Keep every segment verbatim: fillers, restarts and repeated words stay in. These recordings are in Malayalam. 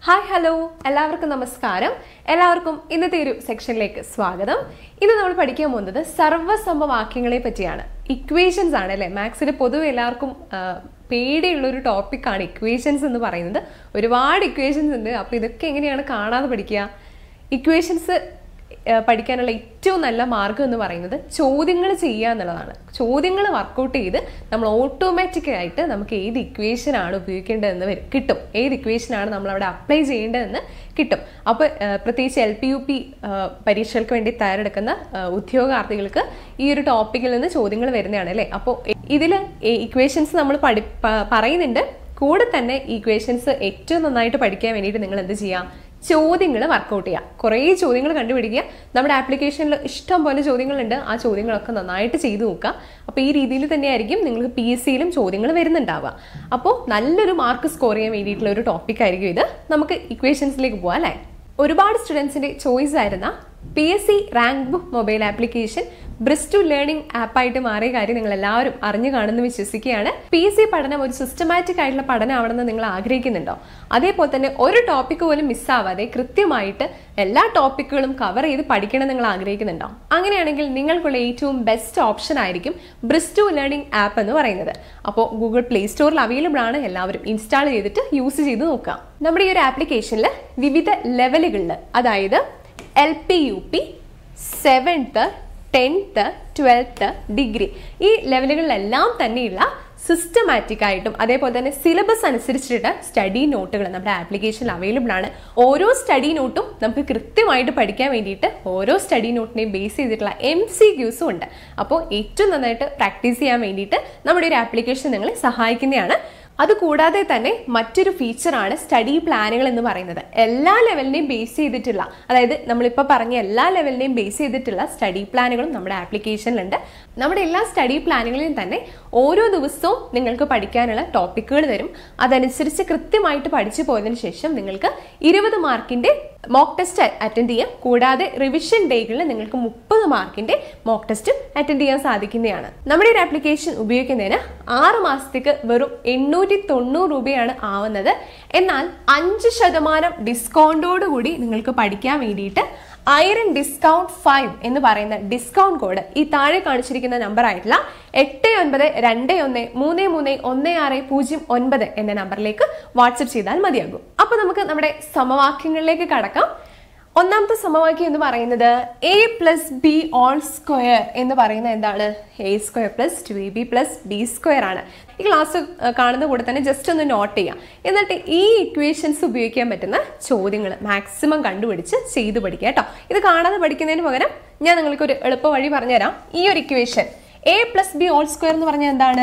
ഹായ് ഹലോ എല്ലാവർക്കും നമസ്കാരം. എല്ലാവർക്കും ഇന്നത്തെ ഒരു സെക്ഷനിലേക്ക് സ്വാഗതം. ഇന്ന് നമ്മൾ പഠിക്കാൻ പോകുന്നത് സർവ്വസമവാക്യങ്ങളെ പറ്റിയാണ്. ഇക്വേഷൻസ് ആണ് അല്ലേ. മാത്സിൽ പൊതുവെ എല്ലാവർക്കും പേടിയുള്ളൊരു ടോപ്പിക്കാണ് ഇക്വേഷൻസ് എന്ന് പറയുന്നത്. ഒരുപാട് ഇക്വേഷൻസ് ഉണ്ട്. അപ്പോൾ ഇതൊക്കെ എങ്ങനെയാണ് കാണാതെ പഠിക്കുക? ഇക്വേഷൻസ് പഠിക്കാനുള്ള ഏറ്റവും നല്ല മാർഗം എന്ന് പറയുന്നത് ചോദ്യങ്ങൾ ചെയ്യുക എന്നുള്ളതാണ്. ചോദ്യങ്ങൾ വർക്കൗട്ട് ചെയ്ത് നമ്മൾ ഓട്ടോമാറ്റിക്കായിട്ട് നമുക്ക് ഏത് ഇക്വേഷനാണ് ഉപയോഗിക്കേണ്ടതെന്ന് വരും കിട്ടും. ഏത് ഇക്വേഷനാണ് നമ്മൾ അവിടെ അപ്ലൈ ചെയ്യേണ്ടതെന്ന് കിട്ടും. അപ്പോൾ പ്രത്യേകിച്ച് എൽ പി യു പി പരീക്ഷകൾക്ക് വേണ്ടി തയ്യാറെടുക്കുന്ന ഉദ്യോഗാർത്ഥികൾക്ക് ഈ ഒരു ടോപ്പിക്കിൽ നിന്ന് ചോദ്യങ്ങൾ വരുന്നതാണ് അല്ലേ. അപ്പോൾ ഇതിൽ ഇക്വേഷൻസ് നമ്മൾ പഠി പറയുന്നുണ്ട്. കൂടെ തന്നെ ഇക്വേഷൻസ് ഏറ്റവും നന്നായിട്ട് പഠിക്കാൻ വേണ്ടിയിട്ട് നിങ്ങൾ എന്ത് ചെയ്യാം? ചോദ്യങ്ങൾ വർക്കൗട്ട് ചെയ്യുക. കുറേ ചോദ്യങ്ങൾ കണ്ടുപിടിക്കുക. നമ്മുടെ ആപ്ലിക്കേഷനിൽ ഇഷ്ടം പോലെ ചോദ്യങ്ങളുണ്ട്. ആ ചോദ്യങ്ങളൊക്കെ നന്നായിട്ട് ചെയ്തു നോക്കുക. അപ്പോൾ ഈ രീതിയിൽ തന്നെയായിരിക്കും നിങ്ങൾക്ക് പി എസ് സിയിലും ചോദ്യങ്ങൾ വരുന്നുണ്ടാവുക. അപ്പോൾ നല്ലൊരു മാർക്ക് സ്കോർ ചെയ്യാൻ വേണ്ടിയിട്ടുള്ള ഒരു ടോപ്പിക് ആയിരിക്കും ഇത്. നമുക്ക് ഇക്വേഷൻസിലേക്ക് പോകാം അല്ലേ. ഒരുപാട് സ്റ്റുഡൻസിന്റെ ചോയ്സ് ആയിരുന്ന P S C rank book mobile application ബ്രിസ്റ്റു ലേണിംഗ് ആപ്പായിട്ട് മാറിയ കാര്യം നിങ്ങൾ എല്ലാവരും അറിഞ്ഞു കാണുന്നു വിശ്വസിക്കുകയാണ്. പി എസ് സി പഠനം ഒരു സിസ്റ്റമാറ്റിക് ആയിട്ടുള്ള പഠനമാണെന്ന് നിങ്ങൾ ആഗ്രഹിക്കുന്നുണ്ടോ? അതേപോലെ തന്നെ ഒരു ടോപ്പിക് പോലും മിസ്സാവാതെ കൃത്യമായിട്ട് എല്ലാ ടോപ്പിക്കുകളും കവർ ചെയ്ത് പഠിക്കണം നിങ്ങൾ ആഗ്രഹിക്കുന്നുണ്ടോ? അങ്ങനെയാണെങ്കിൽ നിങ്ങൾക്കുള്ള ഏറ്റവും ബെസ്റ്റ് ഓപ്ഷൻ ആയിരിക്കും ബ്രിസ്റ്റു ലേണിംഗ് ആപ്പ് എന്ന് പറയുന്നത്. അപ്പോൾ ഗൂഗിൾ പ്ലേ സ്റ്റോറിൽ അവൈലബിൾ ആണ്. എല്ലാവരും ഇൻസ്റ്റാൾ ചെയ്തിട്ട് യൂസ് ചെയ്ത് നോക്കാം. നമ്മുടെ ഈ ഒരു ആപ്ലിക്കേഷനിൽ വിവിധ ലെവലുകളിൽ, അതായത് L P U P, seventh, tenth, twelfth, degree, ഈ ലെവലുകളിലെല്ലാം തന്നെയുള്ള സിസ്റ്റമാറ്റിക് ആയിട്ടും അതേപോലെ തന്നെ സിലബസ് അനുസരിച്ചിട്ട് സ്റ്റഡി നോട്ടുകൾ നമ്മുടെ ആപ്ലിക്കേഷനിൽ അവൈലബിൾ ആണ്. ഓരോ സ്റ്റഡി നോട്ടും നമുക്ക് കൃത്യമായിട്ട് പഠിക്കാൻ വേണ്ടിയിട്ട് ഓരോ സ്റ്റഡി നോട്ടിനെയും ബേസ് ചെയ്തിട്ടുള്ള എം സി ക്യൂസും ഉണ്ട്. അപ്പോൾ ഏറ്റവും നന്നായിട്ട് പ്രാക്ടീസ് ചെയ്യാൻ വേണ്ടിയിട്ട് നമ്മുടെ ഒരു ആപ്ലിക്കേഷൻ നിങ്ങളെ സഹായിക്കുന്നതാണ്. അതുകൂടാതെ തന്നെ മറ്റൊരു ഫീച്ചറാണ് സ്റ്റഡി പ്ലാനുകൾ എന്ന് പറയുന്നത്. എല്ലാ ലെവലിനെയും ബേസ് ചെയ്തിട്ടുള്ള, അതായത് നമ്മളിപ്പോൾ പറഞ്ഞ എല്ലാ ലെവലിനെയും ബേസ് ചെയ്തിട്ടുള്ള സ്റ്റഡി പ്ലാനുകളും നമ്മുടെ ആപ്ലിക്കേഷനിലുണ്ട്. നമ്മുടെ എല്ലാ സ്റ്റഡി പ്ലാനുകളിലും തന്നെ ഓരോ ദിവസവും നിങ്ങൾക്ക് പഠിക്കാനുള്ള ടോപ്പിക്കുകൾ തരും. അതനുസരിച്ച് കൃത്യമായിട്ട് പഠിച്ചു പോയതിനു ശേഷം നിങ്ങൾക്ക് ഇരുപത് മാർക്കിന്റെ മോക്ക് ടെസ്റ്റ് അറ്റൻഡ് ചെയ്യാം. കൂടാതെ റിവിഷൻ ഡേകളിൽ നിങ്ങൾക്ക് മുപ്പത് മാർക്കിന്റെ മോക്ക് ടെസ്റ്റ് അറ്റൻഡ് ചെയ്യാൻ സാധിക്കുന്നതാണ്. നമ്മുടെ ഒരു ആപ്ലിക്കേഷൻ ഉപയോഗിക്കുന്നതിന് ആറ് മാസത്തേക്ക് വെറും എണ്ണൂറ്റി തൊണ്ണൂറ് രൂപയാണ് ആവുന്നത്. എന്നാൽ അഞ്ച് ശതമാനം ഡിസ്കൗണ്ടോടുകൂടി നിങ്ങൾക്ക് പഠിക്കാൻ വേണ്ടിയിട്ട് ഐറൺ ഡിസ്കൗണ്ട് ഫൈവ് എന്ന് പറയുന്ന ഡിസ്കൗണ്ട് കോഡ് ഈ താഴെ കാണിച്ചിരിക്കുന്ന നമ്പർ ആയിട്ടുള്ള എട്ട് ഒൻപത് രണ്ട് ഒന്ന് മൂന്ന് മൂന്ന് ഒന്ന് ആറ് പൂജ്യം ഒൻപത് എന്ന നമ്പറിലേക്ക് വാട്സപ്പ് ചെയ്താൽ മതിയാകും. അപ്പൊ നമുക്ക് നമ്മുടെ സമവാക്യങ്ങളിലേക്ക് കടക്കാം. ഒന്നാമത്തെ സമവാക്യം എന്ന് പറയുന്നത് a plus b whole square എന്ന് പറയുന്നത് എന്താണ്? A square plus two a B plus B square ആണ്. ഈ ക്ലാസ് കാണുന്ന കൂടെ തന്നെ ജസ്റ്റ് ഒന്ന് നോട്ട് ചെയ്യാം. എന്നിട്ട് ഈ ഇക്വേഷൻസ് ഉപയോഗിക്കാൻ പറ്റുന്ന ചോദ്യങ്ങൾ മാക്സിമം കണ്ടുപിടിച്ച് ചെയ്തു പഠിക്കുക കേട്ടോ. ഇത് കാണാതെ പഠിക്കുന്നതിന് പകരം ഞാൻ നിങ്ങൾക്ക് ഒരു എളുപ്പ വഴി പറഞ്ഞുതരാം. ഈ ഒരു equation a plus b whole square എന്ന് പറഞ്ഞാൽ എന്താണ്?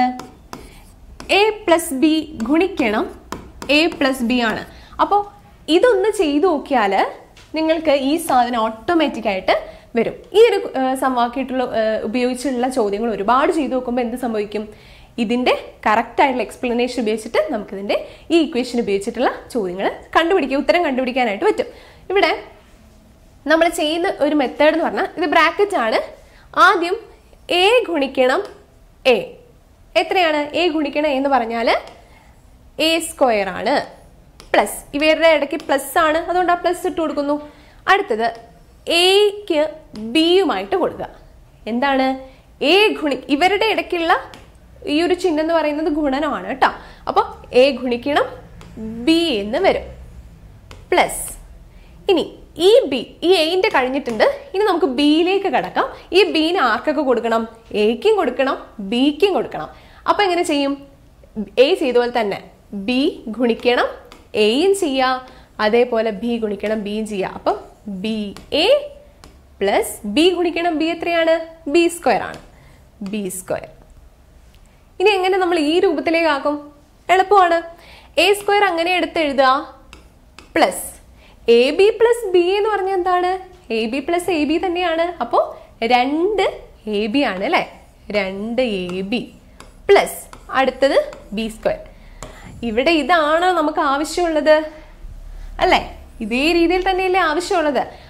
എ പ്ലസ് ബി ഗുണിക്കണം എ പ്ലസ് ബി ആണ്. അപ്പോൾ ഇതൊന്ന് ചെയ്തു നോക്കിയാൽ നിങ്ങൾക്ക് ഈ സാധനം ഓട്ടോമാറ്റിക് ആയിട്ട് വരും. ഈ ഒരു സമവാക്യമായിട്ടുള്ള ഉപയോഗിച്ചുള്ള ചോദ്യങ്ങൾ ഒരുപാട് ചെയ്തു നോക്കുമ്പോൾ എന്ത് സംഭവിക്കും? ഇതിന്റെ കറക്റ്റ് ആയിട്ടുള്ള എക്സ്പ്ലനേഷൻ ഉപയോഗിച്ചിട്ട് നമുക്കിതിന്റെ ഈ ഇക്വേഷൻ ഉപയോഗിച്ചിട്ടുള്ള ചോദ്യങ്ങൾ കണ്ടുപിടിക്കുക, ഉത്തരം കണ്ടുപിടിക്കാനായിട്ട് പറ്റും. ഇവിടെ നമ്മൾ ചെയ്യുന്ന ഒരു മെത്തേഡ് എന്ന് പറഞ്ഞാൽ ഇത് ബ്രാക്കറ്റ് ആണ്. ആദ്യം എ ഗുണിക്കണം എ എത്രയാണ്? എ ഗുണിക്കണം എന്ന് പറഞ്ഞാൽ എ സ്ക്വയർ ആണ്. പ്ലസ് ഇവരുടെ ഇടയ്ക്ക് പ്ലസ് ആണ്, അതുകൊണ്ട് ആ പ്ലസ് ഇട്ട് കൊടുക്കുന്നു. അടുത്തത് എക്ക് ബിയുമായിട്ട് കൊടുക്കുക. എന്താണ്? എ ഗുണി ഇവരുടെ ഇടയ്ക്കുള്ള ഈ ഒരു ചിഹ്നം എന്ന് പറയുന്നത് ഗുണനമാണ് കേട്ടോ. അപ്പൊ എ ഗുണിക്കണം ബി എന്ന് വരും. പ്ലസ് ഇനി ഈ ബി, ഈ എന്റെ കഴിഞ്ഞിട്ടുണ്ട്. ഇനി നമുക്ക് ബിയിലേക്ക് കടക്കാം. ഈ ബിന് ആർക്കൊക്കെ കൊടുക്കണം? എക്കും കൊടുക്കണം, ബിക്കും കൊടുക്കണം. അപ്പൊ എങ്ങനെ ചെയ്യും? എ ചെയ്ത പോലെ തന്നെ ബി ഗുണിക്കണം എയും ചെയ്യാം, അതേപോലെ ബി ഗുണിക്കണം ബിയും ചെയ്യാം. അപ്പം ബി എ പ്ലസ് ബി ഗുണിക്കണം ബി എത്രയാണ്? ബി സ്ക്വയർ ആണ്. B square. ഇനി എങ്ങനെ നമ്മൾ ഈ രൂപത്തിലേക്ക് ആക്കും? എളുപ്പമാണ്. എ സ്ക്വയർ അങ്ങനെ എടുത്ത് എഴുതുക. Plus a B plus b എന്ന് പറഞ്ഞാൽ എന്താണ്? A B plus a b തന്നെയാണ്. അപ്പോൾ രണ്ട് എ ബി ആണ് അല്ലെ. രണ്ട് എ ബി പ്ലസ് അടുത്തത് ബി സ്ക്വയർ. ഇവിടെ ഇതാണ് നമുക്ക് ആവശ്യമുള്ളത് അല്ലേ? ഇതേ രീതിയിൽ തന്നെയല്ലേ ആവശ്യമുള്ളത്.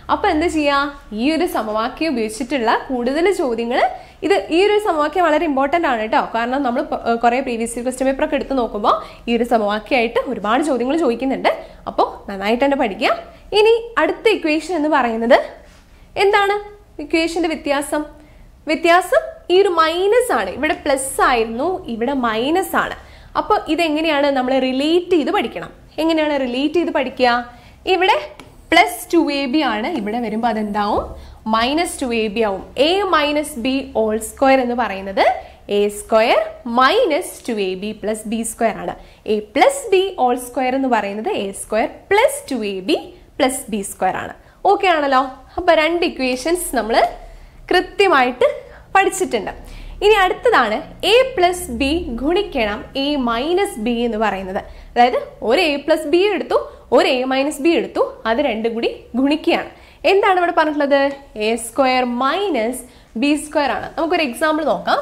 അപ്പൊ എന്താ ചെയ്യാ, ഈ ഒരു സമവാക്യം ഉപയോഗിച്ചിട്ടുള്ള കൂടുതൽ ചോദ്യങ്ങൾ, ഇത് ഈ ഒരു സമവാക്യം വളരെ ഇമ്പോർട്ടന്റ് ആണ് കേട്ടോ. കാരണം നമ്മൾ കുറെ പ്രീവിയസ് ഇയർ ക്വസ്റ്റ്യൻ പേപ്പർ ഒക്കെ എടുത്ത് നോക്കുമ്പോൾ ഈ ഒരു സമവാക്യമായിട്ട് ഒരുപാട് ചോദ്യങ്ങൾ ചോദിക്കുന്നുണ്ട്. അപ്പോൾ നന്നായിട്ട് തന്നെ പഠിക്കുക. ഇനി അടുത്ത ഇക്വേഷൻ എന്ന് പറയുന്നത് എന്താണ്? ഇക്വേഷന്റെ വ്യത്യാസം വ്യത്യാസം ഈ ഒരു മൈനസ് ആണ്. ഇവിടെ പ്ലസ് ആയിരുന്നു, ഇവിടെ മൈനസ് ആണ്. അപ്പോൾ ഇതെങ്ങനെയാണ് നമ്മൾ റിലേറ്റ് ചെയ്ത് പഠിക്കണം. എങ്ങനെയാണ് റിലേറ്റ് ചെയ്ത് പഠിക്കുക? ഇവിടെ പ്ലസ് ടു എ ബി ആണ്, ഇവിടെ വരുമ്പോൾ അതെന്താവും? മൈനസ് ടു എ ബി ആവും. A minus b whole square എന്ന് പറയുന്നത് a square minus two a B plus B square ആണ്. A plus b whole square എന്ന് പറയുന്നത് a square plus two a B plus B square ആണ്. ഓക്കെ ആണല്ലോ? അപ്പൊ രണ്ട് ഇക്വേഷൻസ് നമ്മൾ കൃത്യമായിട്ട് പഠിച്ചിട്ടുണ്ട്. ഇനി അടുത്തതാണ് എ പ്ലസ് ബി ഗുണിക്കണം എ മൈനസ് ബി എന്ന് പറയുന്നത്. അതായത് ഒരു എ പ്ലസ് ബി എടുത്തു, ഒരു എ മൈനസ് ബി എടുത്തു, അത് രണ്ടും കൂടി ഗുണിക്കുകയാണ്. എന്താണ് ഇവിടെ പറഞ്ഞിട്ടുള്ളത്? A square minus b square ആണ്. നമുക്കൊരു എക്സാമ്പിൾ നോക്കാം.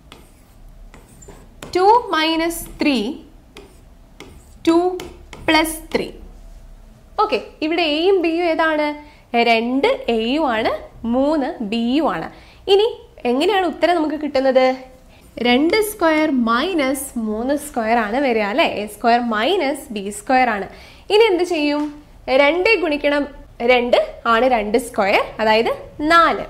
Two minus three two plus three. Okay, ഇവിടെ എയും ബിയും ഏതാണ്? രണ്ട് എയും ആണ്, മൂന്ന് ബിയും ആണ്. ഇനി എങ്ങനെയാണ് ഉത്തരം നമുക്ക് കിട്ടുന്നത്? രണ്ട് സ്ക്വയർ മൈനസ് മൂന്ന് സ്ക്വയർ ആണ് വരിക അല്ലെ? A square minus b square ആണ്. ഇനി എന്ത് ചെയ്യും? രണ്ട് ഗുണിക്കണം രണ്ട് ആണ് രണ്ട് സ്ക്വയർ, അതായത് നാല്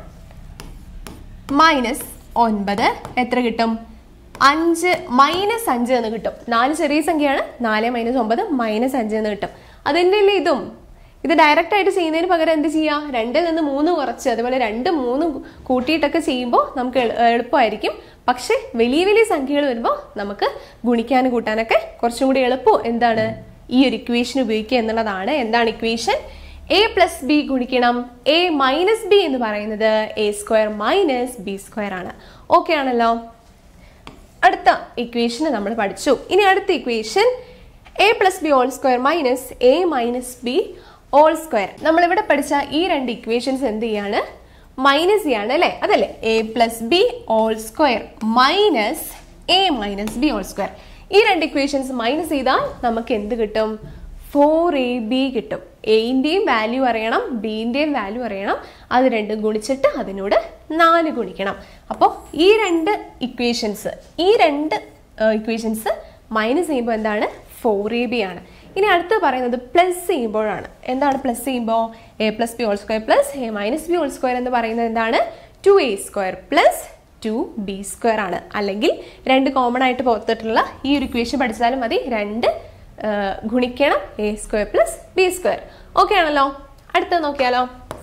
മൈനസ് ഒൻപത് എത്ര കിട്ടും? അഞ്ച് മൈനസ് അഞ്ച് എന്ന് കിട്ടും. നാല് ചെറിയ സംഖ്യയാണ്, നാല് മൈനസ് ഒമ്പത് മൈനസ് അഞ്ച് എന്ന് കിട്ടും. അതിൻ്റെ ഇതും ഇത് ഡയറക്റ്റ് ആയിട്ട് ചെയ്യുന്നതിന് പകരം എന്ത് ചെയ്യാം? രണ്ടിൽ നിന്ന് മൂന്ന് കുറച്ച്, അതുപോലെ രണ്ട് മൂന്ന് കൂട്ടിയിട്ടൊക്കെ ചെയ്യുമ്പോൾ നമുക്ക് എളുപ്പമായിരിക്കും. പക്ഷെ വലിയ വലിയ സംഖ്യകൾ വരുമ്പോൾ നമുക്ക് ഗുണിക്കാനും കൂട്ടാനൊക്കെ കുറച്ചും കൂടി എളുപ്പം എന്താണ്? ഈ ഒരു ഇക്വേഷൻ ഉപയോഗിക്കുക എന്നുള്ളതാണ്. എന്താണ് ഇക്വേഷൻ? എ പ്ലസ് ബി ഗുണിക്കണം എ മൈനസ് ബി എന്ന് പറയുന്നത് a square minus b square ആണ്. ഓക്കെ ആണല്ലോ? അടുത്ത ഇക്വേഷൻ നമ്മൾ പഠിച്ചു. ഇനി അടുത്ത equation a plus b whole square minus a minus b whole square. നമ്മളിവിടെ പഠിച്ച ഈ രണ്ട് ഇക്വേഷൻസ് എന്ത് ചെയ്യാണ്? മൈനസ് ചെയ്യാണ് അല്ലേ? അതല്ലേ? A plus b whole square minus a minus b whole square. ഈ രണ്ട് ഇക്വേഷൻസ് മൈനസ് ചെയ്താൽ നമുക്ക് എന്ത് കിട്ടും? ഫോർ എ ബി കിട്ടും. എൻ്റെയും വാല്യൂ അറിയണം, ബിൻ്റെയും വാല്യൂ അറിയണം. അത് രണ്ടും ഗുണിച്ചിട്ട് അതിനോട് നാല് ഗുണിക്കണം. അപ്പോൾ ഈ രണ്ട് ഇക്വേഷൻസ് ഈ രണ്ട് ഇക്വേഷൻസ് മൈനസ് ചെയ്യുമ്പോൾ എന്താണ്? ഫോർ എ ബി ആണ്. ഇനി അടുത്ത് പറയുന്നത് പ്ലസ് ചെയ്യുമ്പോഴാണ്. എന്താണ് പ്ലസ് ചെയ്യുമ്പോൾ? A plus b whole square plus a minus b whole square എന്ന് പറയുന്നത് എന്താണ്? Two a square plus two b square ആണ്. അല്ലെങ്കിൽ രണ്ട് കോമൺ ആയിട്ട് പുറത്തിട്ടുള്ള ഈ ഒരു ഇക്വേഷൻ പഠിച്ചാലും മതി. രണ്ട് ഗുണിക്കണം a square plus B square. Okay ആണല്ലോ? അടുത്തത് നോക്കിയാലോ.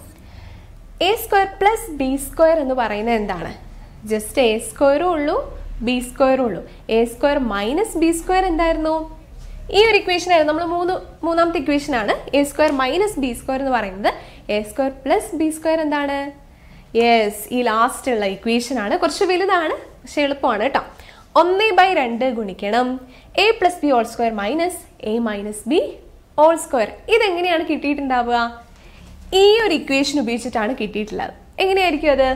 A square plus B square എന്ന് പറയുന്നത് എന്താണ്? ജസ്റ്റ് എ സ്ക്വയറും ഉള്ളൂ, ബി സ്ക്വയറും ഉള്ളൂ. A square minus b square എന്തായിരുന്നു? ഈ ഒരു ഇക്വേഷൻ ആയിരുന്നു. നമ്മൾ മൂന്ന് മൂന്നാമത്തെ ഇക്വേഷൻ ആണ് a square minus b square എന്ന് പറയുന്നത്. A square plus B square എന്താണ്? യെസ്, ഈ ലാസ്റ്റ് ഉള്ള ഇക്വേഷൻ ആണ്. കുറച്ച് വലുതാണ്, പക്ഷെ എളുപ്പമാണ് കേട്ടോ. ഒന്ന് ബൈ രണ്ട് ഗുണിക്കണം a plus b whole square minus a minus b whole square. ഇതെങ്ങനെയാണ് കിട്ടിയിട്ടുണ്ടാവുക? ഈ ഒരു ഇക്വേഷൻ ഉപയോഗിച്ചിട്ടാണ് കിട്ടിയിട്ടുള്ളത്. എങ്ങനെയായിരിക്കും അത്?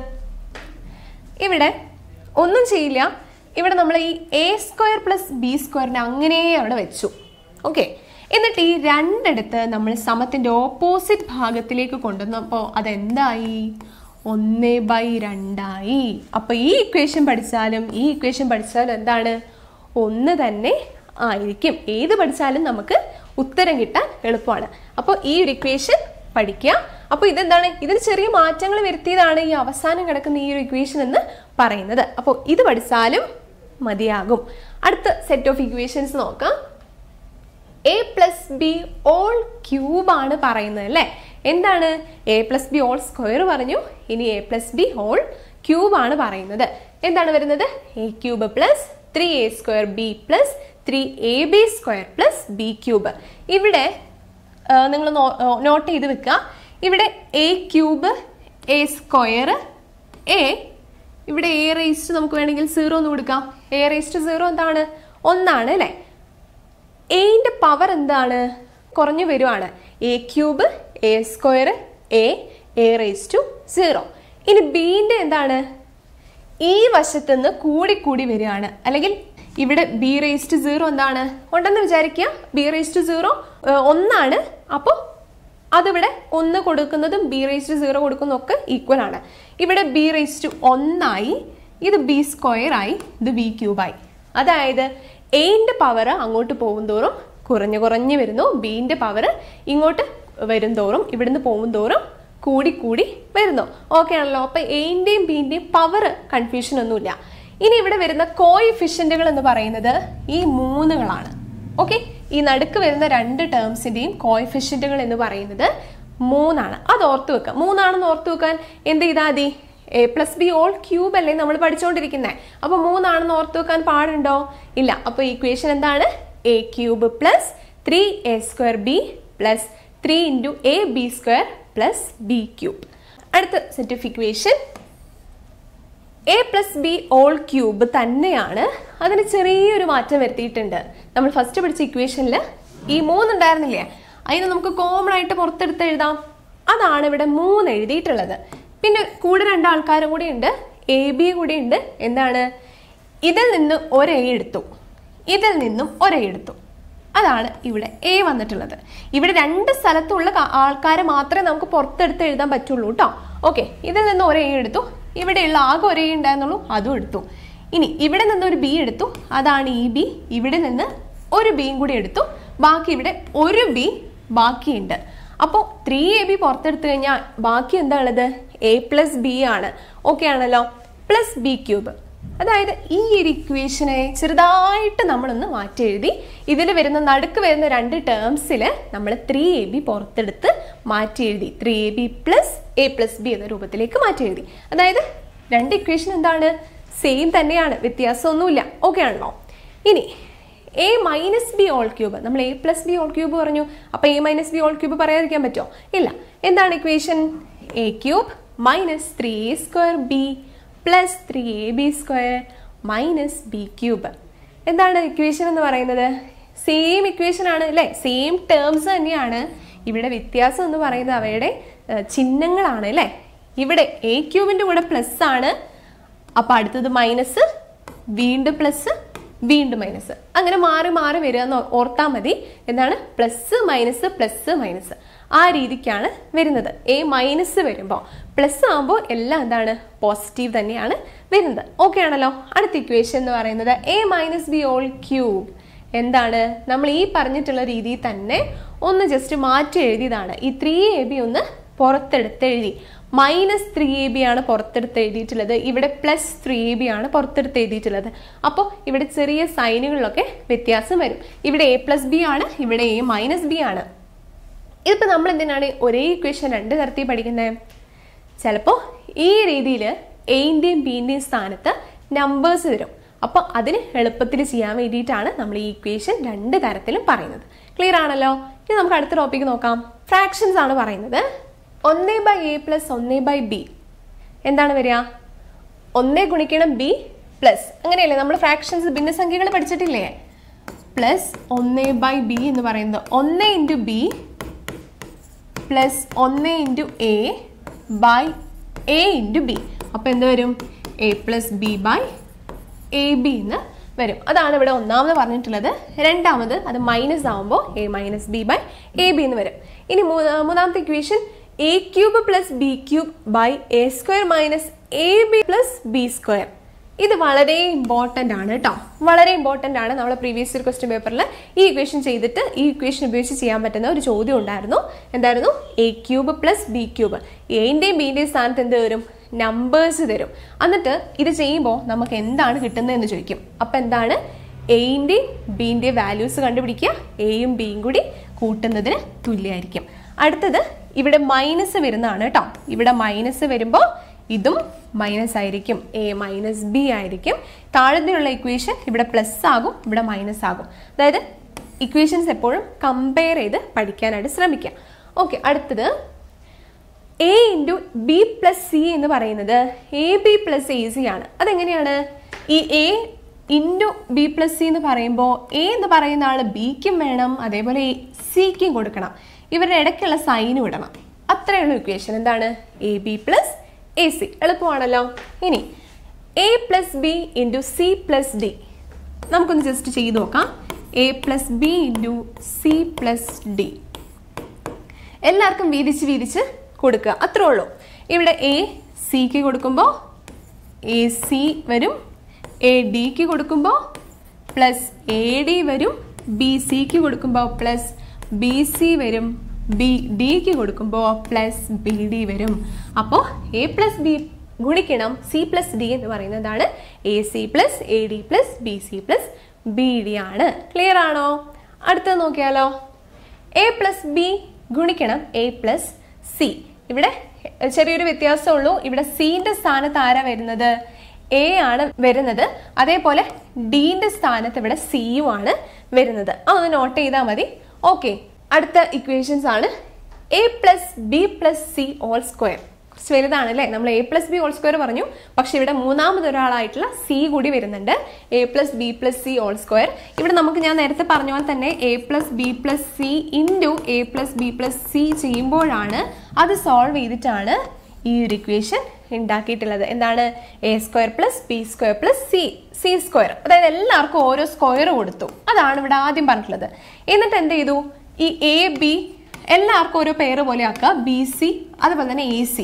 ഇവിടെ ഒന്നും ചെയ്യില്ല. ഇവിടെ നമ്മൾ ഈ എ സ്ക്വയർ പ്ലസ് ബി സ്ക്വയറിനെ അങ്ങനെ അവിടെ വെച്ചു. ഓക്കെ, എന്നിട്ട് ഈ രണ്ടിടത്ത് നമ്മൾ സമത്തിന്റെ ഓപ്പോസിറ്റ് ഭാഗത്തിലേക്ക് കൊണ്ടുവന്നപ്പോൾ അതെന്തായി? ഒന്ന് ബൈ രണ്ടായി. അപ്പൊ ഈ ഇക്വേഷൻ പഠിച്ചാലും ഈ ഇക്വേഷൻ പഠിച്ചാലും എന്താണ്? ഒന്ന് തന്നെ ആയിരിക്കും. ഏത് പഠിച്ചാലും നമുക്ക് ഉത്തരം കിട്ടാൻ എളുപ്പമാണ്. അപ്പോൾ ഈ ഒരു ഇക്വേഷൻ പഠിക്കുക. അപ്പോൾ ഇതെന്താണ്? ഇതിന് ചെറിയ മാറ്റങ്ങൾ വരുത്തിയതാണ് ഈ അവസാനം കിടക്കുന്ന ഈ ഒരു ഇക്വേഷൻ എന്ന് പറയുന്നത്. അപ്പോൾ ഇത് പഠിച്ചാലും മതിയാകും. അടുത്ത സെറ്റ് ഓഫ് ഇക്വേഷൻസ് നോക്കാം. A plus b whole cube ആണ് പറയുന്നത് അല്ലേ? എന്താണ്? A plus b whole square പറഞ്ഞു, ഇനി a plus b whole cube ആണ് പറയുന്നത്. എന്താണ് വരുന്നത്? A cube plus three a square b plus three a b square plus B cube. ഇവിടെ നിങ്ങൾ നോട്ട് ചെയ്ത് വെക്കുക. ഇവിടെ a cube a square a, ഇവിടെ എ റേസ്റ്റ് നമുക്ക് വേണമെങ്കിൽ സീറോ എന്ന് കൊടുക്കാം. എ റേസ്റ്റ് സീറോ എന്താണ്? ഒന്നാണ് അല്ലേ? എന്റെ പവർ എന്താണ്? കുറഞ്ഞു വരുവാണ്. A cube a square a a raised to zero. ഇനി ബിന്റെ എന്താണ്? ഈ വശത്തുനിന്ന് കൂടി കൂടി വരികയാണ്. അല്ലെങ്കിൽ ഇവിടെ ബി റേസ്റ്റ് സീറോ എന്താണ്? ഉണ്ടെന്ന് വിചാരിക്കുക. ബി റേസ്റ്റ് സീറോ ഒന്നാണ്. അപ്പോൾ അതിവിടെ ഒന്ന് കൊടുക്കുന്നതും ബി റേസ് ടു സീറോ കൊടുക്കുന്നതൊക്കെ ഈക്വൽ ആണ്. ഇവിടെ ബി റേസ് ടു ഒന്നായി, ഇത് ബി സ്ക്വയർ ആയി, ഇത് ബി ക്യൂബായി. അതായത് എന്റെ പവർ അങ്ങോട്ട് പോകും തോറും കുറഞ്ഞു കുറഞ്ഞു വരുന്നു, ബിന്റെ പവർ ഇങ്ങോട്ട് വരും തോറും ഇവിടുന്ന് പോകും തോറും കൂടി കൂടി വരുന്നു. ഓക്കെ ആണല്ലോ. അപ്പൊ എന്റെയും ബിന്റെയും പവർ കൺഫ്യൂഷൻ ഒന്നുമില്ല. ഇനി ഇവിടെ വരുന്ന കോഎഫിഷ്യന്റുകൾ എന്ന് പറയുന്നത് ഈ മൂന്നുകളാണ്. ഓക്കെ, ഈ നടുക്ക് വരുന്ന രണ്ട് ടേംസിന്റെയും കോഎഫിഷ്യന്റുകൾ എന്ന് പറയുന്നത് മൂന്നാണ്. അത് ഓർത്തു വെക്കുക. മൂന്നാണെന്ന് ഓർത്തു വെക്കാൻ എന്ത് ചെയ്താൽ മതി? A plus b whole cube അല്ലേ നമ്മൾ പഠിച്ചുകൊണ്ടിരിക്കുന്നത്. അപ്പൊ മൂന്നാണെന്ന് ഓർത്തു വെക്കാൻ പാടുണ്ടോ? ഇല്ല. അപ്പൊ ഇക്വേഷൻ എന്താണ്? A cube plus three a square b plus three into a b square plus B cube. അടുത്ത set of equation a plus b whole cube തന്നെയാണ്, അതിന് ചെറിയൊരു മാറ്റം വരുത്തിയിട്ടുണ്ട്. നമ്മൾ ഫസ്റ്റ് പഠിച്ച ഇക്വേഷനിൽ ഈ മൂന്നുണ്ടായിരുന്നില്ലേ, അതിന് നമുക്ക് കോമൺ ആയിട്ട് പുറത്തെടുത്ത് എഴുതാം. അതാണ് ഇവിടെ മൂന്ന് എഴുതിയിട്ടുള്ളത്. പിന്നെ കൂടെ രണ്ടാൾക്കാരും കൂടി ഉണ്ട്, എ ബി കൂടി ഉണ്ട്. എന്താണ്? ഇതിൽ നിന്ന് ഒരേ എടുത്തു, ഇതിൽ നിന്നും ഒരേ എടുത്തു. അതാണ് ഇവിടെ എ വന്നിട്ടുള്ളത്. ഇവിടെ രണ്ട് സ്ഥലത്തുള്ള ആൾക്കാരെ മാത്രമേ നമുക്ക് പുറത്തെടുത്ത് എഴുതാൻ പറ്റുള്ളൂ കേട്ടോ. ഓക്കെ, ഇതിൽ നിന്ന് ഒരേ എടുത്തു, ഇവിടെയുള്ള ആകെ ഒരേ ഉണ്ടായിരുന്നുള്ളൂ, അതും എടുത്തു. ഇനി ഇവിടെ നിന്ന് ഒരു ബി എടുത്തു, അതാണ് ഈ ബി. ഇവിടെ നിന്ന് ഒരു ബിയും കൂടി എടുത്തു, ബാക്കി ഇവിടെ ഒരു ബി ബാക്കിയുണ്ട്. അപ്പോൾ ത്രീ എ ബി പുറത്തെടുത്തു കഴിഞ്ഞാൽ ബാക്കി എന്താ ഉള്ളത്? എ പ്ലസ് ബി ആണ്. ഓക്കെ ആണല്ലോ. Plus B cube. അതായത് ഈ ഒരു ഇക്വേഷനെ ചെറുതായിട്ട് നമ്മളൊന്ന് മാറ്റി എഴുതി. ഇതിൽ വരുന്ന നടുക്ക് വരുന്ന രണ്ട് ടേംസിൽ നമ്മൾ ത്രീ എ ബി പുറത്തെടുത്ത് മാറ്റി എഴുതി. Three a B plus a plus b എന്ന രൂപത്തിലേക്ക് മാറ്റി എഴുതി. അതായത് രണ്ട് ഇക്വേഷൻ എന്താണ്? സെയിം തന്നെയാണ്, വ്യത്യാസമൊന്നുമില്ല. ഓക്കെ ആണല്ലോ. ഇനി a minus b whole cube, നമ്മൾ a plus b whole cube പറഞ്ഞു. അപ്പൊ a minus b whole cube പറയാതിരിക്കാൻ പറ്റുമോ? ഇല്ല. എന്താണ് equation? A cube minus three a square b plus three a b square minus b cube. എന്താണ് ഇക്വേഷൻ എന്ന് പറയുന്നത്? സെയിം ഇക്വേഷൻ ആണ് അല്ലേ? സെയിം ടേംസ് തന്നെയാണ്. ഇവിടെ വ്യത്യാസം എന്ന് പറയുന്നത് അവയുടെ ചിഹ്നങ്ങളാണ് അല്ലേ? ഇവിടെ എ ക്യൂബിന്റെ കൂടെ പ്ലസ് ആണ്, അപ്പൊ അടുത്തത് മൈനസ്, വീണ്ടും പ്ലസ്, വീണ്ടും മൈനസ്, അങ്ങനെ മാറി മാറി വരിക എന്ന് ഓർത്താൽ മതി. എന്താണ്? പ്ലസ് മൈനസ് പ്ലസ് മൈനസ്, ആ രീതിക്കാണ് വരുന്നത്. എ മൈനസ് വരുമ്പോൾ പ്ലസ് ആകുമ്പോൾ എല്ലാം എന്താണ്? പോസിറ്റീവ് തന്നെയാണ് വരുന്നത്. ഓക്കെ ആണല്ലോ. അടുത്ത ഇക്വേഷൻ എന്ന് പറയുന്നത് a minus b whole cube. എന്താണ്? നമ്മൾ ഈ പറഞ്ഞിട്ടുള്ള രീതിയിൽ തന്നെ ഒന്ന് ജസ്റ്റ് മാറ്റി എഴുതിയതാണ്. ഈ ത്രീ എ ബി ഒന്ന് പുറത്തെടുത്ത് എഴുതി. മൈനസ് ത്രീ എ ബി ആണ് പുറത്തെടുത്ത് എഴുതിയിട്ടുള്ളത്, ഇവിടെ പ്ലസ് ത്രീ എ ബി ആണ് പുറത്തെടുത്ത് എഴുതിയിട്ടുള്ളത്. അപ്പോൾ ഇവിടെ ചെറിയ സൈനുകളിലൊക്കെ വ്യത്യാസം വരും. ഇവിടെ എ പ്ലസ് ബി ആണ്, ഇവിടെ എ മൈനസ് ബി ആണ്. ഇതിപ്പോൾ നമ്മൾ എന്തിനാണ് ഒരേ ഇക്വേഷൻ രണ്ട് തരത്തിൽ പഠിക്കുന്നത്? ചിലപ്പോൾ ഈ രീതിയിൽ എൻ്റെയും ബിൻ്റെയും സ്ഥാനത്ത് നമ്പേഴ്സ് തരും. അപ്പോൾ അതിന് എളുപ്പത്തിൽ ചെയ്യാൻ വേണ്ടിയിട്ടാണ് നമ്മൾ ഈ ഇക്വേഷൻ രണ്ട് തരത്തിലും പറയുന്നത്. ക്ലിയർ ആണല്ലോ. ഇനി നമുക്ക് അടുത്ത ടോപ്പിക്ക് നോക്കാം. ഫ്രാക്ഷൻസ് ആണ് പറയുന്നത്. ഒന്ന് ബൈ എ പ്ലസ് ഒന്ന് ബൈ ബി എന്താണ് വരിക? ഒന്ന് ഗുണിക്കണം ബി പ്ലസ്, അങ്ങനെയല്ലേ നമ്മൾ ഫ്രാക്ഷൻസ് ഭിന്നസംഖ്യകൾ പഠിച്ചിട്ടില്ലേ? പ്ലസ് ഒന്ന് ബൈ ബി എന്ന് പറയുന്നത് ഒന്ന് ഇൻറ്റു ബി പ്ലസ് ഒന്ന് into a by a into b. അപ്പോൾ എന്ത് വരും? A plus b by a b എന്ന് വരും. അതാണ് ഇവിടെ ഒന്നാമത് പറഞ്ഞിട്ടുള്ളത്. രണ്ടാമത് അത് മൈനസ് ആവുമ്പോൾ a minus b by a b എന്ന് വരും. ഇനി മൂന്നാമത്തെ equation a cube plus B cube by A square minus A B plus B square. ഇത് വളരെ ഇമ്പോർട്ടൻ്റ് ആണ് കേട്ടോ, വളരെ ഇമ്പോർട്ടൻ്റ് ആണ്. നമ്മൾ പ്രീവിയസ് ഇയർ ക്വസ്റ്റ്യൻ പേപ്പറിൽ ഈ ഇക്വേഷൻ ചെയ്തിട്ട് ഈ ഇക്വേഷൻ ഉപയോഗിച്ച് ചെയ്യാൻ പറ്റുന്ന ഒരു ചോദ്യം ഉണ്ടായിരുന്നു. എന്തായിരുന്നു? A cube plus B cube. എൻ്റെയും ബിൻ്റെയും സ്ഥാനത്ത് എന്ത് വരും? നമ്പേഴ്സ് തരും. എന്നിട്ട് ഇത് ചെയ്യുമ്പോൾ നമുക്ക് എന്താണ് കിട്ടുന്നത് എന്ന് ചോദിക്കും. അപ്പം എന്താണ്? എൻ്റെയും ബിൻ്റെയും വാല്യൂസ് കണ്ടുപിടിക്കുക. എയും ബിയും കൂടി കൂട്ടുന്നതിന് തുല്യമായിരിക്കും. അടുത്തത് ഇവിടെ മൈനസ് വരുന്നതാണ് കേട്ടോ. ഇവിടെ മൈനസ് വരുമ്പോൾ ഇതും മൈനസ് ആയിരിക്കും, എ മൈനസ് ബി ആയിരിക്കും. താഴെയുള്ള ഇക്വേഷൻ ഇവിടെ പ്ലസ് ആകും, ഇവിടെ മൈനസ് ആകും. അതായത് ഇക്വേഷൻസ് എപ്പോഴും കമ്പയർ ചെയ്ത് പഠിക്കാനായിട്ട് ശ്രമിക്കാം. ഓക്കെ, അടുത്തത് a into b plus c എന്ന് പറയുന്നത് a B plus a c ആണ്. അതെങ്ങനെയാണ്? ഈ a into b plus c എന്ന് പറയുമ്പോൾ എ എന്ന് പറയുന്ന ആൾ ബിക്കും വേണം, അതേപോലെ സിക്കും കൊടുക്കണം. ഇവരുടെ ഇടയ്ക്കുള്ള സൈനും ഇടണം. അത്രയുള്ള ഇക്വേഷൻ എന്താണ്? A B plus a c. എളുപ്പമാണല്ലോ. ഇനി a plus b into c plus d നമുക്കൊന്ന് ജസ്റ്റ് ചെയ്ത് നോക്കാം. A plus b into c plus d എല്ലാവർക്കും വീതിച്ച് വീതിച്ച് കൊടുക്കുക, അത്രേ ഉള്ളൂ. ഇവിടെ എ സിക്ക് കൊടുക്കുമ്പോൾ എ സി വരും, എ ഡിക്ക് കൊടുക്കുമ്പോൾ പ്ലസ് എ ഡി വരും, ബി സിക്ക് കൊടുക്കുമ്പോൾ പ്ലസ് ബി സി വരും, ബി ഡിക്ക് കൊടുക്കുമ്പോൾ പ്ലസ് ബി ഡി വരും. അപ്പോൾ എ പ്ലസ് ബി ഗുണിക്കണം സി പ്ലസ് ഡി എന്ന് പറയുന്നതാണ് a c plus a d plus b c plus b d ആണ്. ക്ലിയർ ആണോ? അടുത്തത് നോക്കിയാലോ. എ പ്ലസ് ബി ഗുണിക്കണം എ പ്ലസ് സി. ഇവിടെ ചെറിയൊരു വ്യത്യാസമുള്ളൂ. ഇവിടെ സിന്റെ സ്ഥാനത്ത് ആരാ വരുന്നത്? എ ആണ് വരുന്നത്. അതേപോലെ ഡിന്റെ സ്ഥാനത്ത് ഇവിടെ സിയും ആണ് വരുന്നത്. അതൊന്ന് നോട്ട് ചെയ്താൽ മതി. ഓക്കെ, അടുത്ത ഇക്വേഷൻസ് ആണ് a plus b plus c whole square. കുറച്ച് വലുതാണ് അല്ലേ? നമ്മൾ a plus b whole square പറഞ്ഞു, പക്ഷെ ഇവിടെ മൂന്നാമത് ഒരാളായിട്ടുള്ള സി കൂടി വരുന്നുണ്ട്. A plus b plus c whole square. ഇവിടെ നമുക്ക് ഞാൻ നേരത്തെ പറഞ്ഞ പോലെ തന്നെ a plus b plus c into a plus b plus c ചെയ്യുമ്പോഴാണ് അത് സോൾവ് ചെയ്തിട്ടാണ് ഈ ഒരു ഇക്വേഷൻ ഉണ്ടാക്കിയിട്ടുള്ളത്. എന്താണ്? A square plus B square plus c C square. അതായത് എല്ലാവർക്കും ഓരോ സ്ക്വയർ കൊടുത്തു. അതാണ് ഇവിടെ ആദ്യം പറഞ്ഞിട്ടുള്ളത്. എന്നിട്ട് എന്ത് ചെയ്തു? ഈ എ ബി എല്ലാവർക്കും ഓരോ പേര് പോലെ ആക്കുക. ബി സി അതുപോലെ തന്നെ a c,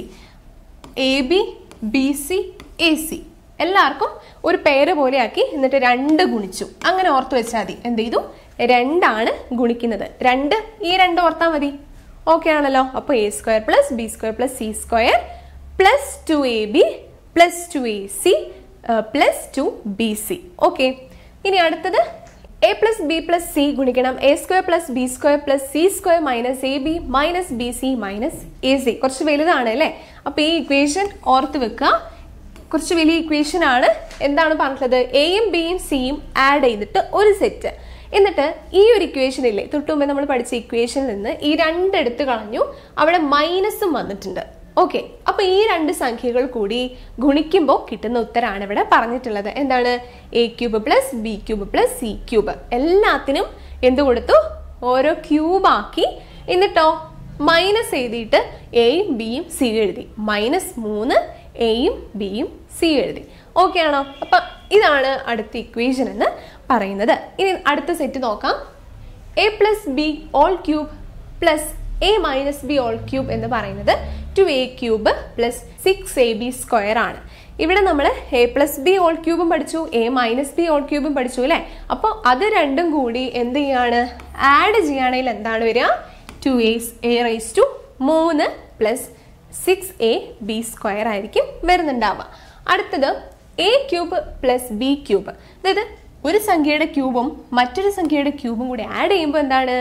a b b c a c എല്ലാവർക്കും ഒരു പേര് പോലെ ആക്കി. എന്നിട്ട് രണ്ട് ഗുണിച്ചു. അങ്ങനെ ഓർത്ത് വെച്ചാൽ മതി. എന്ത് ചെയ്തു? രണ്ടാണ് ഗുണിക്കുന്നത്. രണ്ട് ഈ രണ്ട് ഓർത്താൽ മതി. ഓക്കെ ആണല്ലോ? അപ്പോൾ a square plus B square plus c square plus two a B plus two a c plus two b c. Okay, ഇനി അടുത്തത് a plus b plus c ഗുണിക്കണം a square plus B square plus c square minus A b minus b c minus a c. കുറച്ച് വലുതാണ് അല്ലേ? അപ്പൊ ഈ ഇക്വേഷൻ ഓർത്ത് വെക്കുക. കുറച്ച് വലിയ ഇക്വേഷൻ ആണ്. എന്താണ് പറഞ്ഞിട്ടുള്ളത്? എയും ബിയും സിയും ആഡ് ചെയ്തിട്ട് ഒരു സെറ്റ്. എന്നിട്ട് ഈ ഒരു ഇക്വേഷൻ ഇല്ലേ, തൊട്ട് മുമ്പേ നമ്മൾ പഠിച്ച ഇക്വേഷനിൽ നിന്ന് ഈ രണ്ട് എടുത്ത് കളഞ്ഞു, അവിടെ മൈനസും വന്നിട്ടുണ്ട്. ഓക്കെ, അപ്പൊ ഈ രണ്ട് സംഖ്യകൾ കൂടി ഗുണിക്കുമ്പോൾ കിട്ടുന്ന ഉത്തരാണ് ഇവിടെ പറഞ്ഞിട്ടുള്ളത്. എന്താണ്? A cube plus B cube plus c cube. എല്ലാത്തിനും എന്ത് കൊടുത്തു? ഓരോ ക്യൂബ് ആക്കി. എന്നിട്ടോ മൈനസ് എഴുതിയിട്ട് എയും ബിയും സി എഴുതി. മൈനസ് മൂന്ന് എയും ബിയും സി എഴുതി. ഓക്കെ ആണോ? അപ്പൊ ഇതാണ് അടുത്ത ഇക്വേഷൻ എന്ന് പറയുന്നത്. ഇനി അടുത്ത സെറ്റ് നോക്കാം. A plus b whole cube plus a minus b whole cube എന്ന് പറയുന്നത് two a cube plus six a b square ആണ്. ഇവിടെ നമ്മൾ എ പ്ലസ് ബി ഓൾ ക്യൂബും പഠിച്ചു, എ മൈനസ് ബി ഓൾ ക്യൂബും പഠിച്ചു അല്ലേ? അപ്പോൾ അത് രണ്ടും കൂടി എന്ത് ചെയ്യാണ്? ആഡ് ചെയ്യുകയാണെങ്കിൽ എന്താണ് വരിക? Two s a raise to മൂന്ന് plus six a b square ആയിരിക്കും വരുന്നുണ്ടാവുക. അടുത്തത് a cube plus B cube. അതായത് ഒരു സംഖ്യയുടെ ക്യൂബും മറ്റൊരു സംഖ്യയുടെ ക്യൂബും കൂടി ആഡ് ചെയ്യുമ്പോൾ എന്താണ്?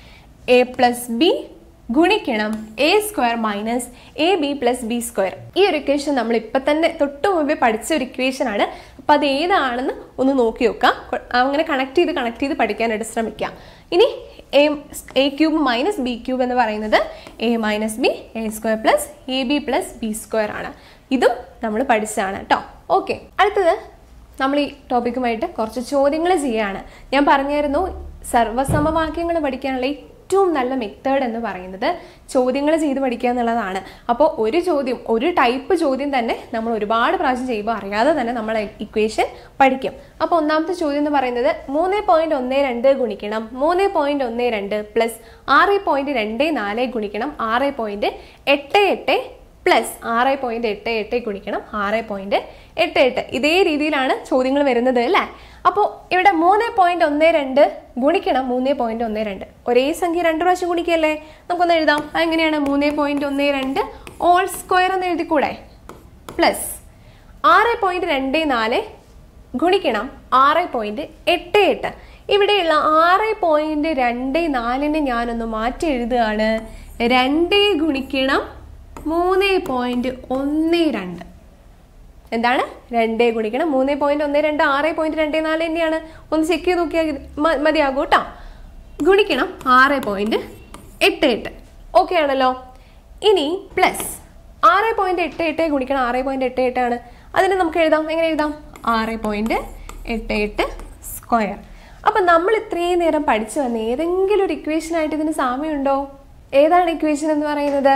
എ പ്ലസ് ബി ഗുണിക്കണം a square minus A B plus B square. ഈ ഒരു ഇക്വേഷൻ നമ്മൾ ഇപ്പം തന്നെ തൊട്ട് മുമ്പേ പഠിച്ച ഒരു ഇക്വേഷൻ ആണ്. അപ്പം അത് ഏതാണെന്ന് ഒന്ന് നോക്കി നോക്കാം. അങ്ങനെ കണക്ട് ചെയ്ത് കണക്ട് ചെയ്ത് പഠിക്കാനായിട്ട് ശ്രമിക്കാം. ഇനി a a cube minus b cube എന്ന് പറയുന്നത് a minus b a square plus a B plus B square ആണ്. ഇതും നമ്മൾ പഠിച്ചതാണ് കേട്ടോ. ഓക്കെ, അടുത്തത് നമ്മൾ ഈ ടോപ്പിക്കുമായിട്ട് കുറച്ച് ചോദ്യങ്ങൾ ചെയ്യുകയാണ്. ഞാൻ പറഞ്ഞായിരുന്നു സർവ്വസമവാക്യങ്ങൾ പഠിക്കാനുള്ള ഏറ്റവും നല്ല മെത്തേഡ് എന്ന് പറയുന്നത് ചോദ്യങ്ങൾ ചെയ്ത് പഠിക്കുക എന്നുള്ളതാണ്. അപ്പോൾ ഒരു ചോദ്യം, ഒരു ടൈപ്പ് ചോദ്യം തന്നെ നമ്മൾ ഒരുപാട് പ്രാവശ്യം ചെയ്യുമ്പോൾ അറിയാതെ തന്നെ നമ്മൾ ഇക്വേഷൻ പഠിക്കും. അപ്പോൾ ഒന്നാമത്തെ ചോദ്യം എന്ന് പറയുന്നത് മൂന്ന് പോയിന്റ് ഒന്ന് രണ്ട് ഗുണിക്കണം മൂന്ന് പോയിന്റ് ഒന്ന് രണ്ട് പ്ലസ് ആറ് പോയിന്റ് രണ്ട് നാല് ഗുണിക്കണം ആറ് പോയിന്റ് എട്ട് എട്ട് പ്ലസ് ആറ് പോയിന്റ് എട്ട് എട്ട് ഗുണിക്കണം ആറ് പോയിന്റ് എട്ട് എട്ട്. ഇതേ രീതിയിലാണ് ചോദ്യങ്ങൾ വരുന്നത് അല്ലേ? അപ്പോൾ ഇവിടെ മൂന്ന് പോയിന്റ് ഒന്ന് രണ്ട് ഗുണിക്കണം മൂന്ന് പോയിന്റ് ഒന്ന് രണ്ട്. ഒരേ സംഖ്യ രണ്ട് പ്രാവശ്യം ഗുണിക്കല്ലേ? നമുക്കൊന്ന് എഴുതാം. അതെങ്ങനെയാണ്? മൂന്ന് പോയിന്റ് ഒന്ന് രണ്ട് ഓൾ സ്ക്വയർ എന്ന് എഴുതിക്കൂടെ? പ്ലസ് ആറ് പോയിന്റ് രണ്ട് നാല് ഗുണിക്കണം ആറ് പോയിന്റ് എട്ട് എട്ട്. ഇവിടെയുള്ള ആറ് പോയിന്റ് രണ്ട് നാലിനെ ഞാനൊന്ന് മാറ്റി എഴുതുകയാണ്. രണ്ട് ഗുണിക്കണം മൂന്ന് പോയിന്റ് ഒന്ന് രണ്ട്. എന്താണ്? രണ്ട് ഗുണിക്കണം മൂന്ന് പോയിന്റ് ഒന്ന് രണ്ട് ആറ് പോയിന്റ് രണ്ട് നാല് തന്നെയാണ്. ഒന്ന് ചെക്ക് ചെയ്ത് നോക്കിയാൽ മതിയാകും കേട്ടോ. ഗുണിക്കണം ആറ് പോയിന്റ് എട്ട് എട്ട്. ഓക്കെ ആണല്ലോ? ഇനി പ്ലസ് ആറ് പോയിന്റ് എട്ട് എട്ട് ഗുണിക്കണം ആറ് പോയിന്റ് എട്ട് എട്ട് ആണ്. അതിന് നമുക്ക് എഴുതാം. എങ്ങനെ എഴുതാം? ആറ് പോയിന്റ് എട്ട് എട്ട് സ്ക്വയർ. അപ്പം നമ്മൾ ഇത്രയും നേരം പഠിച്ചു വന്ന ഏതെങ്കിലും ഒരു ഇക്വേഷൻ ആയിട്ട് ഇതിന് സാമ്യമുണ്ടോ? ഏതാണ് ഇക്വേഷൻ എന്ന് പറയുന്നത്?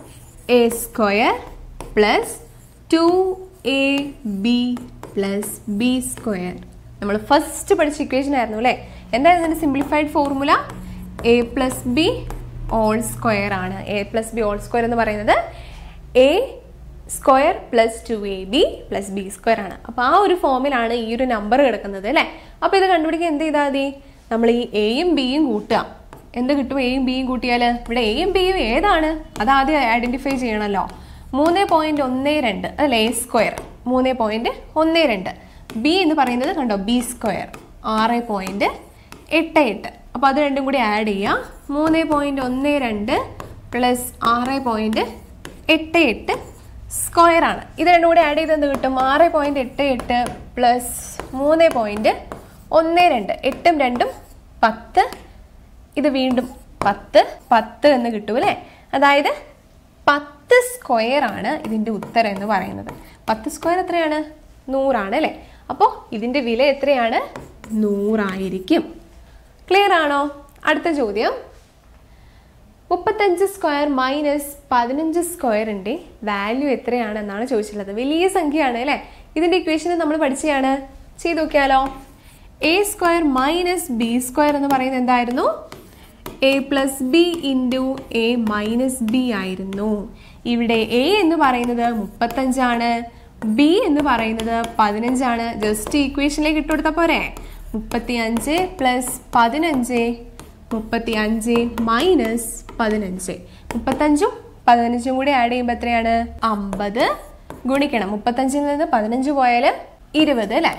A square plus two a B plus B square. നമ്മൾ ഫസ്റ്റ് പഠിച്ച ഇക്വേഷൻ ആയിരുന്നു അല്ലേ? എന്തായിരുന്നു ഇതിന്റെ simplified formula? A plus b whole square ആണ്. A plus b whole square എന്ന് പറയുന്നത് a square plus two a B plus B square ആണ്. അപ്പോൾ ആ ഒരു ഫോമിലാണ് ഈ ഒരു നമ്പർ കിടക്കുന്നത് അല്ലേ. അപ്പോൾ ഇത് കണ്ടുപിടിക്കാൻ എന്ത് ചെയ്താൽ മതി? നമ്മൾ ഈ എയും ബിയും കൂട്ടുക. എന്ത് കിട്ടും? എയും ബിയും കൂട്ടിയാൽ ഇവിടെ എയും ബിയും ഏതാണ് അത് ആദ്യം ഐഡന്റിഫൈ ചെയ്യണമല്ലോ. മൂന്ന് പോയിന്റ് ഒന്ന് രണ്ട് അല്ലെ എ സ്ക്വയർ, മൂന്ന് പോയിന്റ് ഒന്ന് രണ്ട്. ബി എന്ന് പറയുന്നത് കണ്ടോ ബി സ്ക്വയർ ആറ് പോയിന്റ് എട്ട് എട്ട്. അപ്പോൾ അത് രണ്ടും കൂടി ആഡ് ചെയ്യുക. മൂന്ന് പോയിന്റ് ഒന്ന് രണ്ട് പ്ലസ് ആറ് പോയിന്റ് എട്ട് എട്ട് സ്ക്വയർ ആണ്. ഇത് രണ്ടും കൂടി ആഡ് ചെയ്ത് എന്ത് കിട്ടും? ആറ് പോയിന്റ് എട്ട് എട്ട് പ്ലസ് മൂന്ന് പോയിന്റ് ഒന്ന് രണ്ട്. എട്ടും രണ്ടും പത്ത്, ഇത് വീണ്ടും പത്ത് പത്ത് എന്ന് കിട്ടും അല്ലേ. അതായത് പത്ത് സ്ക്വയർ ആണ് ഇതിൻ്റെ ഉത്തരം എന്ന് പറയുന്നത്. പത്ത് സ്ക്വയർ എത്രയാണ്? നൂറാണ് അല്ലേ. അപ്പോൾ ഇതിൻ്റെ വില എത്രയാണ്? നൂറായിരിക്കും. ക്ലിയർ ആണോ? അടുത്ത ചോദ്യം, മുപ്പത്തഞ്ച് സ്ക്വയർ മൈനസ് പതിനഞ്ച് സ്ക്വയറിൻ്റെ വാല്യൂ എത്രയാണ് എന്നാണ് ചോദിച്ചിട്ടുള്ളത്. വലിയ സംഖ്യയാണ് അല്ലേ. ഇതിൻ്റെ ഇക്വേഷൻ നമ്മൾ പഠിച്ചതാണ്, ചെയ്ത് നോക്കിയാലോ. A square minus b square എന്ന് പറയുന്നത് എന്തായിരുന്നു? A plus b into a minus b ആയിരുന്നു. ഇവിടെ എ എന്ന് പറയുന്നത് മുപ്പത്തഞ്ചാണ്, ബി എന്ന് പറയുന്നത് പതിനഞ്ചാണ്. ജസ്റ്റ് ഇക്വേഷനിലേക്ക് ഇട്ട് കൊടുത്താൽ പോരെ. മുപ്പത്തി അഞ്ച് പ്ലസ് പതിനഞ്ച്, മുപ്പത്തി അഞ്ച് മൈനസ് പതിനഞ്ച്. മുപ്പത്തഞ്ചും പതിനഞ്ചും കൂടി ആഡ് ചെയ്യുമ്പോൾ എത്രയാണ്? അമ്പത് ഗുണിക്കണം. മുപ്പത്തഞ്ചിൽ നിന്ന് പതിനഞ്ച് പോയാൽ ഇരുപത് അല്ലേ.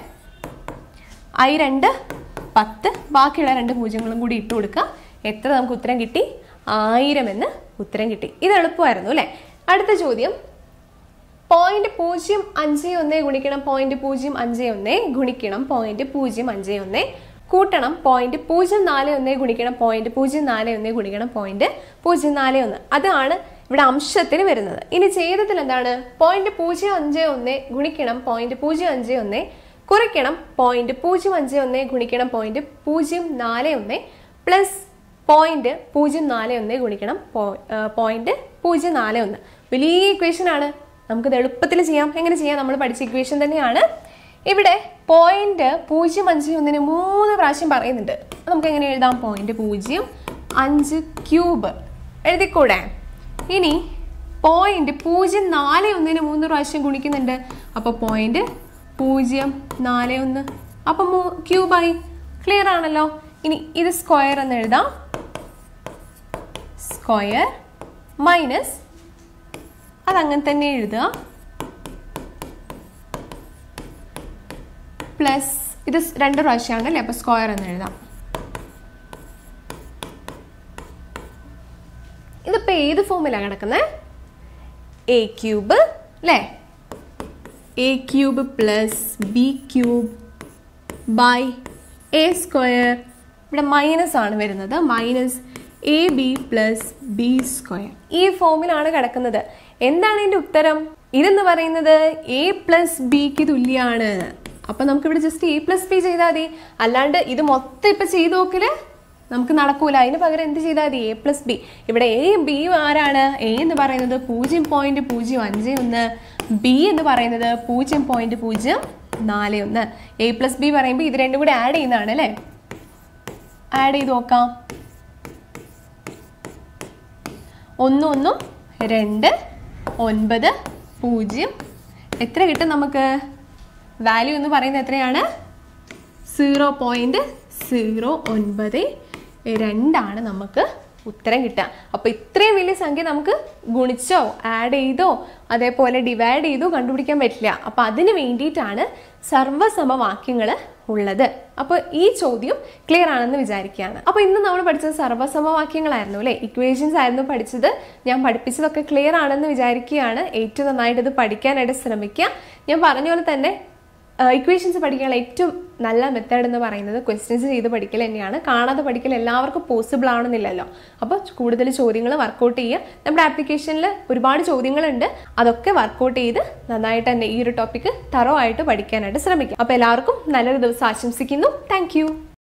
ഐ രണ്ട് പത്ത്, ബാക്കിയുള്ള രണ്ട് പൂജ്യങ്ങളും കൂടി ഇട്ട് കൊടുക്കുക. എത്ര നമുക്ക് ഉത്തരം കിട്ടി? ആയിരം എന്ന് ഉത്തരം കിട്ടി. ഇത് എളുപ്പമായിരുന്നു അല്ലേ. അടുത്ത ചോദ്യം, പോയിന്റ് പൂജ്യം അഞ്ച് ഒന്ന് ഗുണിക്കണം പോയിന്റ് പൂജ്യം അഞ്ച് ഒന്ന് ഗുണിക്കണം പോയിന്റ് പൂജ്യം അഞ്ച് ഒന്ന് കൂട്ടണം പോയിന്റ് പൂജ്യം നാല് ഒന്ന് ഗുണിക്കണം പോയിന്റ് പൂജ്യം നാല് ഒന്ന് ഗുണിക്കണം പോയിന്റ് പൂജ്യം നാല് ഒന്ന്. അതാണ് ഇവിടെ അംശത്തിന് വരുന്നത്. ഇനി ഛേദത്തിൽ എന്താണ്? പോയിന്റ് പൂജ്യം അഞ്ച് ഒന്ന് ഗുണിക്കണം പോയിന്റ് പൂജ്യം അഞ്ച് ഒന്ന് കുറയ്ക്കണം പോയിന്റ് പൂജ്യം അഞ്ച് ഒന്ന് ഗുണിക്കണം പോയിന്റ് പൂജ്യം നാല് ഒന്ന് പ്ലസ് പോയിന്റ് പൂജ്യം നാല് ഒന്ന് ഗുണിക്കണം പോയിന്റ് പൂജ്യം നാല് ഒന്ന്. വലിയ ഇക്വേഷൻ ആണ്, നമുക്കിത് എളുപ്പത്തിൽ ചെയ്യാം. എങ്ങനെ ചെയ്യാം? നമ്മൾ പഠിച്ച ഇക്വേഷൻ തന്നെയാണ്. ഇവിടെ പോയിന്റ് പൂജ്യം അഞ്ച് ഒന്നിന് മൂന്ന് പ്രാവശ്യം പറയുന്നുണ്ട്. നമുക്ക് എങ്ങനെ എഴുതാം? പോയിന്റ് പൂജ്യം അഞ്ച് ക്യൂബ് എഴുതിക്കൂടെ. ഇനി പോയിന്റ് പൂജ്യം നാല് ഒന്നിന് മൂന്ന് പ്രാവശ്യം ഗുണിക്കുന്നുണ്ട്. അപ്പോൾ പോയിന്റ് പൂജ്യം നാല് ഒന്ന്, അപ്പം ക്യൂബായി. ക്ലിയർ ആണല്ലോ. ഇനി ഇത് സ്ക്വയർ എന്ന് എഴുതാം. സ്ക്വയർ മൈനസ് അതങ്ങനെ തന്നെ എഴുതുക, പ്ലസ് ഇത് രണ്ട് പ്രാവശ്യമാണ് അല്ലേ. അപ്പൊ സ്ക്വയർ എന്ന് എഴുതാം. ഇതിപ്പോ ഏത് ഫോമിലാണ് കിടക്കുന്നത്? എ ക്യൂബ് അല്ലേ. A cube plus B cube by A square. ഇവിടെ മൈനസ് ആണ് വരുന്നത്. Minus A B plus B square. ഈ ഫോമിലാണ് കിടക്കുന്നത്. എന്താണ് ഇതിന്റെ ഉത്തരം? ഇതെന്ന് പറയുന്നത് എ പ്ലസ് ബിക്ക് തുല്യമാണ്. അപ്പൊ നമുക്ക് ഇവിടെ ജസ്റ്റ് എ പ്ലസ് ബി ചെയ്താൽ മതി. അല്ലാണ്ട് ഇത് മൊത്തം ഇപ്പൊ ചെയ്ത് നോക്കല് നമുക്ക് നടക്കൂല. അതിന് പകരം എന്ത് ചെയ്താൽ മതി? A plus B. ഇവിടെ എയും ബിയും ആരാണ്? എ എന്ന് പറയുന്നത് പൂജ്യം പോയിന്റ് പൂജ്യം അഞ്ച് ഒന്ന്, ബി എന്ന് പറയുന്നത് പൂജ്യം പോയിന്റ് പൂജ്യം നാല് ഒന്ന്. എ പ്ലസ് ബി പറയുമ്പോൾ ഇത് രണ്ടും കൂടി ആഡ് ചെയ്യുന്നതാണ് അല്ലേ. ആഡ് ചെയ്ത് നോക്കാം. ഒന്ന് ഒന്നും രണ്ട്, ഒൻപത് പൂജ്യം. എത്ര കിട്ടും നമുക്ക്? വാല്യൂ എന്ന് പറയുന്നത് എത്രയാണ്? സീറോ പോയിന്റ് സീറോ ഒൻപത് രണ്ടാണ് നമുക്ക് ഉത്തരം കിട്ടുക. അപ്പോൾ ഇത്രയും വലിയ സംഖ്യ നമുക്ക് ഗുണിച്ചോ ആഡ് ചെയ്തോ അതേപോലെ ഡിവൈഡ് ചെയ്തോ കണ്ടുപിടിക്കാൻ പറ്റില്ല. അപ്പോൾ അതിന് വേണ്ടിയിട്ടാണ് സർവ്വസമവാക്യങ്ങൾ ഉള്ളത്. അപ്പോൾ ഈ ചോദ്യം ക്ലിയർ ആണെന്ന് വിചാരിക്കുകയാണ്. അപ്പോൾ ഇന്ന് നമ്മൾ പഠിച്ചത് സർവ്വസമവാക്യങ്ങളായിരുന്നു അല്ലേ, ഇക്വേഷൻസ് ആയിരുന്നു പഠിച്ചത്. ഞാൻ പഠിപ്പിച്ചതൊക്കെ ക്ലിയർ ആണെന്ന് വിചാരിക്കുകയാണ്. ഏറ്റവും നന്നായിട്ട് ഇത് പഠിക്കാനായിട്ട് ശ്രമിക്കുക. ഞാൻ പറഞ്ഞ പോലെ തന്നെ ഇക്വേഷൻസ് പഠിക്കാനുള്ള ഏറ്റവും നല്ല മെത്തേഡ് എന്ന് പറയുന്നത് ക്വസ്റ്റ്യൻസ് ചെയ്ത് പഠിക്കൽ തന്നെയാണ്. കാണാതെ പഠിക്കൽ എല്ലാവർക്കും പോസിബിൾ ആണെന്നില്ലല്ലോ. അപ്പോൾ കൂടുതൽ ചോദ്യങ്ങൾ വർക്കൗട്ട് ചെയ്യുക. നമ്മുടെ ആപ്ലിക്കേഷനിൽ ഒരുപാട് ചോദ്യങ്ങളുണ്ട്, അതൊക്കെ വർക്കൗട്ട് ചെയ്ത് നന്നായിട്ട് തന്നെ ഈ ഒരു ടോപ്പിക്ക് തറോ ആയിട്ട് പഠിക്കാനായിട്ട് ശ്രമിക്കുക. അപ്പോൾ എല്ലാവർക്കും നല്ലൊരു ദിവസം ആശംസിക്കുന്നു. താങ്ക്